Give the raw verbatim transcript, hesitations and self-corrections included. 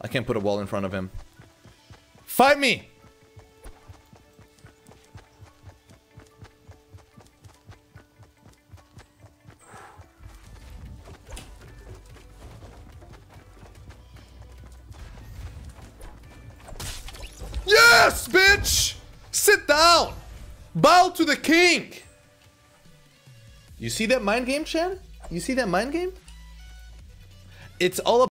I can't put a wall in front of him. Fight me! Yes, bitch! Sit down! Bow to the king! You see that mind game, Chad? You see that mind game? It's all